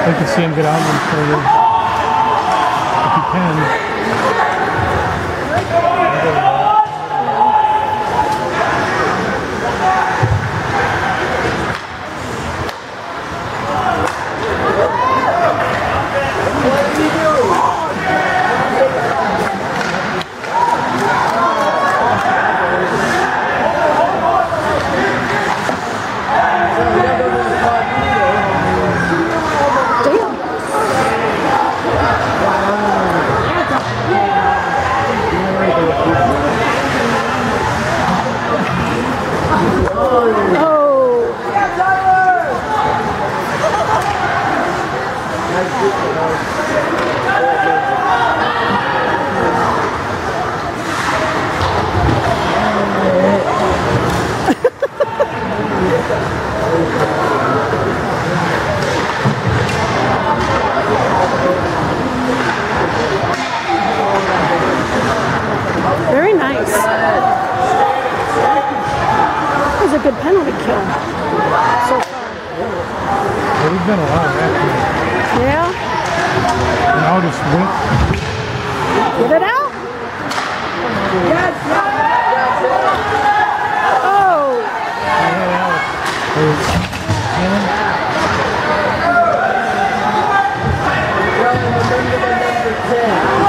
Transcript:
You can see him get out of for you. If you can. Very nice. That was a good penalty kill so far. Well, we've been a lot of that. Yeah? And I'll just whip. Get it out? Yes! Oh! Yeah.